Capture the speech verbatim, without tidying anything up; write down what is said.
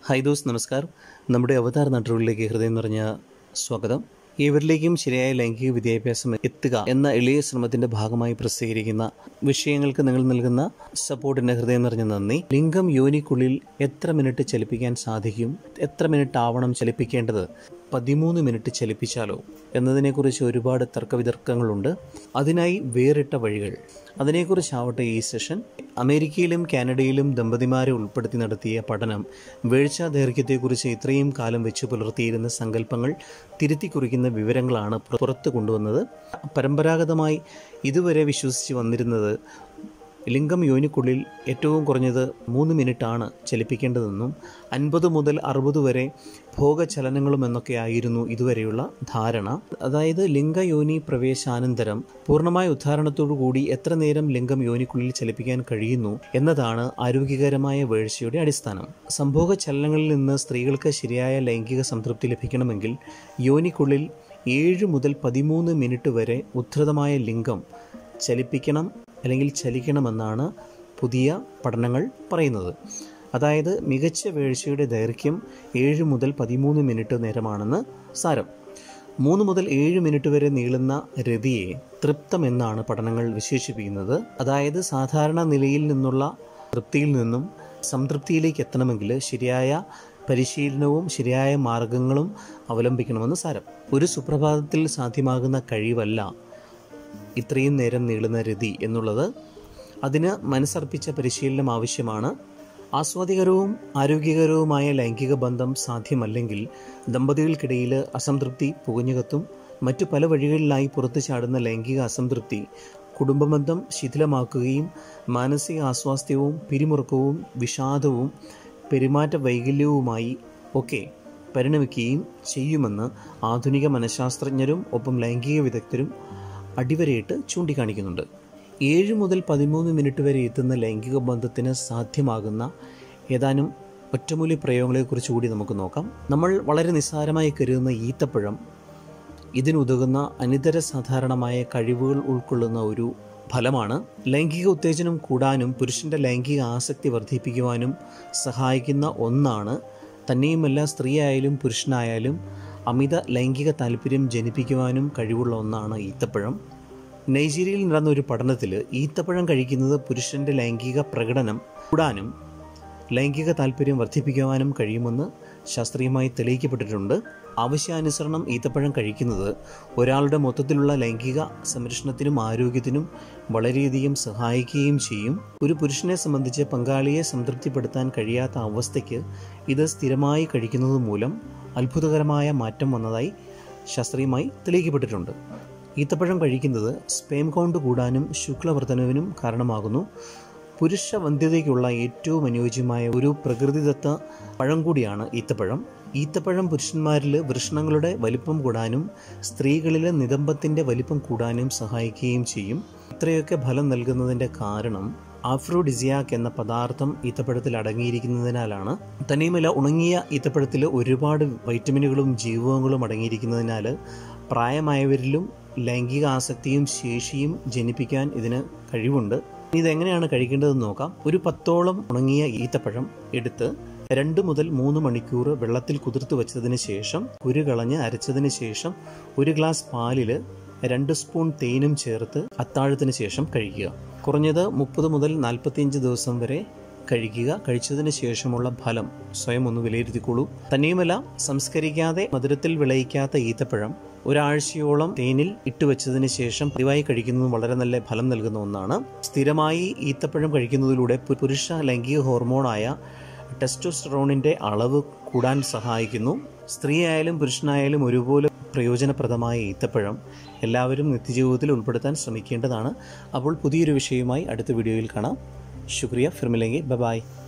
Hi those, നമസ്കാരം. നമ്മുടെ അവതാർ നാട്ടുകളിലേക്ക് ഹൃദയം നിറഞ്ഞ സ്വാഗതം. ഏവരിലേക്കും ശരിയായ ലൈംഗിക വിദ്യാഭ്യാസം എത്തുക എന്ന എളിയ ശ്രമത്തിന്റെ ഭാഗമായി പ്രസിദ്ധീകരിക്കുന്ന വിഷയങ്ങൾക്ക് നിങ്ങൾ നൽകുന്ന സപ്പോർട്ടിന് ഹൃദയം നിറഞ്ഞ നന്ദി. ലിംഗം യോനിക്കുള്ളിൽ എത്ര മിനിറ്റ് ചലിപ്പിക്കാൻ സാധിക്കും, എത്ര മിനിറ്റ് ആവണം ചലിപ്പിക്കേണ്ടത്, പതിമൂന്ന് മിനിറ്റ് ചലിപ്പിച്ചാലോ എന്നതിനെക്കുറിച്ച് ഒരുപാട് തർക്കവിതർക്കങ്ങളുണ്ട്. അതിനായി വേറിട്ട വഴികൾ, അതിനെക്കുറിച്ചാവട്ടെ ഈ സെഷൻ. അമേരിക്കയിലും കാനഡയിലും ദമ്പതിമാരെ ഉൾപ്പെടുത്തി നടത്തിയ പഠനം വീഴ്ചാ ദൈർഘ്യത്തെക്കുറിച്ച് ഇത്രയും കാലം വെച്ച് പുലർത്തിയിരുന്ന സങ്കല്പങ്ങൾ തിരുത്തി കുറിക്കുന്ന വിവരങ്ങളാണ് പുറത്തു കൊണ്ടുവന്നത്. പരമ്പരാഗതമായി ഇതുവരെ വിശ്വസിച്ച് വന്നിരുന്നത് ലിംഗം യോനിക്കുള്ളിൽ ഏറ്റവും കുറഞ്ഞത് മൂന്ന് മിനിറ്റാണ് ചലിപ്പിക്കേണ്ടതെന്നും അൻപത് മുതൽ അറുപത് വരെ ഭോഗചലനങ്ങളും എന്നൊക്കെ ആയിരുന്നു ഇതുവരെയുള്ള ധാരണ. അതായത് ലിംഗയോനി പ്രവേശാനന്തരം പൂർണ്ണമായ ഉദ്ധാരണത്തോടു കൂടി എത്ര നേരം ലിംഗം യോനിക്കുള്ളിൽ ചലിപ്പിക്കാൻ കഴിയുന്നു എന്നതാണ് ആരോഗ്യകരമായ വീഴ്ചയുടെ അടിസ്ഥാനം. സംഭോഗ ചലനങ്ങളിൽ നിന്ന് സ്ത്രീകൾക്ക് ശരിയായ ലൈംഗിക സംതൃപ്തി ലഭിക്കണമെങ്കിൽ യോനിക്കുള്ളിൽ ഏഴ് മുതൽ പതിമൂന്ന് മിനിറ്റ് വരെ ഉദ്ധൃതമായ ലിംഗം ചലിപ്പിക്കണം അല്ലെങ്കിൽ ചലിക്കണമെന്നാണ് പുതിയ പഠനങ്ങൾ പറയുന്നത്. അതായത് മികച്ച വീഴ്ചയുടെ ദൈർഘ്യം ഏഴ് മുതൽ പതിമൂന്ന് മിനിറ്റ് നേരമാണെന്ന് സാരം. മൂന്ന് മുതൽ ഏഴ് മിനിറ്റ് വരെ നീളുന്ന രതിയെ തൃപ്തം എന്നാണ് പഠനങ്ങൾ വിശേഷിപ്പിക്കുന്നത്. അതായത് സാധാരണ നിലയിൽ നിന്നുള്ള തൃപ്തിയിൽ നിന്നും സംതൃപ്തിയിലേക്ക് എത്തണമെങ്കിൽ ശരിയായ പരിശീലനവും ശരിയായ മാർഗങ്ങളും അവലംബിക്കണമെന്ന് സാരം. ഒരു സുപ്രഭാതത്തിൽ സാധ്യമാകുന്ന കഴിവല്ല ഇത്രയും നേരം നീളുന്ന രതി എന്നുള്ളത്. അതിന് മനസ്സർപ്പിച്ച പരിശീലനം ആവശ്യമാണ്. ആസ്വാദികരവും ആരോഗ്യകരവുമായ ലൈംഗിക ബന്ധം സാധ്യമല്ലെങ്കിൽ ദമ്പതികൾക്കിടയിൽ അസംതൃപ്തി പുകഞ്ഞുകത്തും. മറ്റു പല വഴികളിലായി പുറത്തു ചാടുന്ന ലൈംഗിക അസംതൃപ്തി കുടുംബബന്ധം ശിഥിലമാക്കുകയും മാനസിക അസ്വാസ്ഥ്യവും പിരിമുറുക്കവും വിഷാദവും പെരുമാറ്റ വൈകല്യവുമായി ഒക്കെ പരിണമിക്കുകയും ചെയ്യുമെന്ന് ആധുനിക മനഃശാസ്ത്രജ്ഞരും ഒപ്പം ലൈംഗിക വിദഗ്ധരും അടിവരയിട്ട് ചൂണ്ടിക്കാണിക്കുന്നുണ്ട്. ഏഴ് മുതൽ പതിമൂന്ന് മിനിറ്റ് വരെ എത്തുന്ന ലൈംഗിക ബന്ധത്തിന് സാധ്യമാകുന്ന ഏതാനും ഒറ്റമൂലി പ്രയോഗങ്ങളെക്കുറിച്ച് കൂടി നമുക്ക് നോക്കാം. നമ്മൾ വളരെ നിസ്സാരമായി കരുതുന്ന ഈത്തപ്പഴം ഇതിനുതകുന്ന അനിതര സാധാരണമായ കഴിവുകൾ ഉൾക്കൊള്ളുന്ന ഒരു ഫലമാണ്. ലൈംഗിക ഉത്തേജനം കൂടാനും പുരുഷൻ്റെ ലൈംഗിക ആസക്തി വർദ്ധിപ്പിക്കുവാനും സഹായിക്കുന്ന ഒന്നാണ്. തന്നെയുമല്ല, സ്ത്രീയായാലും പുരുഷനായാലും അമിത ലൈംഗിക താല്പര്യം ജനിപ്പിക്കുവാനും കഴിവുള്ള ഒന്നാണ് ഈത്തപ്പഴം. നൈജീരിയയിൽ നടന്ന ഒരു പഠനത്തിൽ ഈത്തപ്പഴം കഴിക്കുന്നത് പുരുഷൻ്റെ ലൈംഗിക പ്രകടനം കൂടാനും ലൈംഗിക താല്പര്യം വർദ്ധിപ്പിക്കുവാനും കഴിയുമെന്ന് ശാസ്ത്രീയമായി തെളിയിക്കപ്പെട്ടിട്ടുണ്ട്. ആവശ്യാനുസരണം ഈത്തപ്പഴം കഴിക്കുന്നത് ഒരാളുടെ മൊത്തത്തിലുള്ള ലൈംഗിക സംരക്ഷണത്തിനും ആരോഗ്യത്തിനും വളരെയധികം സഹായിക്കുകയും ചെയ്യും. ഒരു പുരുഷനെ സംബന്ധിച്ച് പങ്കാളിയെ സംതൃപ്തിപ്പെടുത്താൻ കഴിയാത്ത അവസ്ഥയ്ക്ക് ഇത് സ്ഥിരമായി കഴിക്കുന്നത് മൂലം അത്ഭുതകരമായ മാറ്റം വന്നതായി ശാസ്ത്രീയമായി തെളിയിക്കപ്പെട്ടിട്ടുണ്ട്. ഈത്തപ്പഴം കഴിക്കുന്നത് സ്പേം കൗണ്ട് കൂടാനും ശുക്ലവർദ്ധനവിനും കാരണമാകുന്നു. പുരുഷ വന്ധ്യതയ്ക്കുള്ള ഏറ്റവും അനുയോജ്യമായ ഒരു പ്രകൃതിദത്ത പഴം കൂടിയാണ് ഈത്തപ്പഴം. ഈത്തപ്പഴം പുരുഷന്മാരിൽ വൃഷണങ്ങളുടെ വലിപ്പം കൂടാനും സ്ത്രീകളിൽ നിതംബത്തിൻ്റെ വലിപ്പം കൂടാനും സഹായിക്കുകയും ചെയ്യും. ഇത്രയൊക്കെ ഫലം നൽകുന്നതിൻ്റെ കാരണം ആഫ്രോഡിസിയാക് എന്ന പദാർത്ഥം ഈത്തപ്പഴത്തിൽ അടങ്ങിയിരിക്കുന്നതിനാലാണ്. തന്നെയുമല്ല, ഉണങ്ങിയ ഈത്തപ്പഴത്തിൽ ഒരുപാട് വൈറ്റമിനുകളും ജീവകങ്ങളും അടങ്ങിയിരിക്കുന്നതിനാൽ പ്രായമായവരിലും ലൈംഗിക ആസക്തിയും ശേഷിയും ജനിപ്പിക്കാൻ ഇതിന് കഴിവുണ്ട്. ഇതെങ്ങനെയാണ് കഴിക്കേണ്ടതെന്ന് നോക്കാം. ഒരു പത്തോളം ഉണങ്ങിയ ഈത്തപ്പഴം എടുത്ത് രണ്ട് മുതൽ മൂന്ന് മണിക്കൂർ വെള്ളത്തിൽ കുതിർത്ത് വെച്ചതിന് ശേഷം കുരു കളഞ്ഞ് അരച്ചതിന് ശേഷം ഒരു ഗ്ലാസ് പാലിൽ രണ്ട് സ്പൂൺ തേനും ചേർത്ത് അത്താഴത്തിന് ശേഷം കഴിക്കുക. കുറഞ്ഞത് മുപ്പത് മുതൽ നാൽപ്പത്തിയഞ്ച് ദിവസം വരെ കഴിക്കുക. കഴിച്ചതിന് ശേഷമുള്ള ഫലം സ്വയം ഒന്ന് വിലയിരുത്തിക്കോളൂ. തന്നെയുമല്ല, സംസ്കരിക്കാതെ മധുരത്തിൽ വിളയിക്കാത്ത ഈത്തപ്പഴം ഒരാഴ്ചയോളം തേനിൽ ഇട്ടുവെച്ചതിന് ശേഷം പതിവായി കഴിക്കുന്നത് വളരെ നല്ല ഫലം നൽകുന്ന ഒന്നാണ്. സ്ഥിരമായി ഈത്തപ്പഴം കഴിക്കുന്നതിലൂടെ പുരുഷ ലൈംഗിക ഹോർമോണായ ടെസ്റ്റോസ്റ്ററോണിൻ്റെ അളവ് കൂടാൻ സഹായിക്കുന്നു. സ്ത്രീയായാലും പുരുഷനായാലും ഒരുപോലെ പ്രയോജനപ്രദമായ ഈത്തപ്പഴം എല്ലാവരും നിത്യജീവിതത്തിൽ ഉൾപ്പെടുത്താൻ ശ്രമിക്കേണ്ടതാണ്. അപ്പോൾ പുതിയൊരു വിഷയവുമായി അടുത്ത വീഡിയോയിൽ കാണാം. ശുക്രിയ. ഫിർ മിലേംഗെ. Bye by.